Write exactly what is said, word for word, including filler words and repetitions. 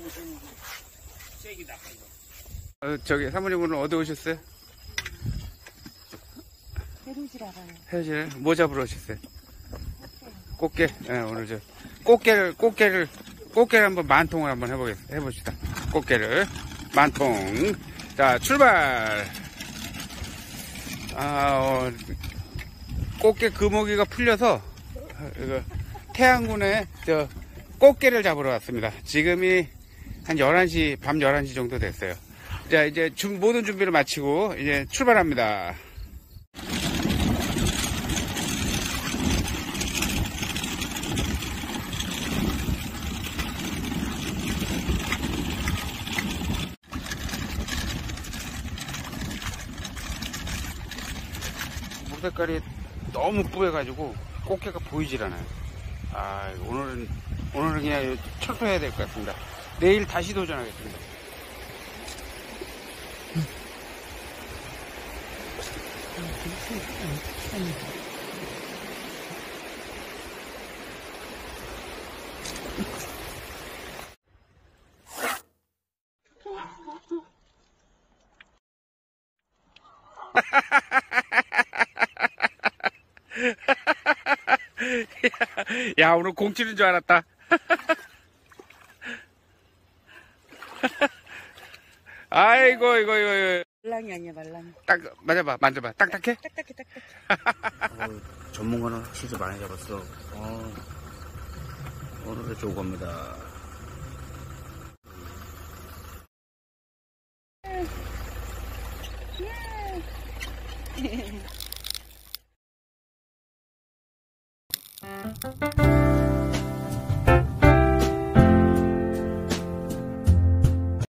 어, 저기 사모님 오늘 어디 오셨어요? 해루질 알아요. 해루질 뭐 잡으러 오셨어요? 꽃게. 예, 네, 오늘 저 꽃게를 꽃게를 꽃게를 한번 만통을 한번 해보겠 해봅시다. 꽃게를 만통. 자, 출발. 아, 어, 꽃게 금오기가 풀려서 이거 태안군에 저 꽃게를 잡으러 왔습니다. 지금이 한 열한 시, 밤 열한 시 정도 됐어요. 자, 이제 준, 모든 준비를 마치고 이제 출발합니다. 물 색깔이 너무 뿌해가지고 꽃게가 보이질 않아요. 아, 오늘은 오늘은 그냥 철수해야 될 것 같습니다. 내일 다시 도전하겠습니다. 야, 오늘 공 치는 줄 알았다. 아이고, 이거, 이거, 이거. 말랑이 아니야, 말랑이. 딱, 맞아봐, 만져봐. 딱딱해? 딱딱해, 딱딱해. 어, 전문가는 확실히 많이 잡았어. 어, 오늘은 좋은 겁니다. 예.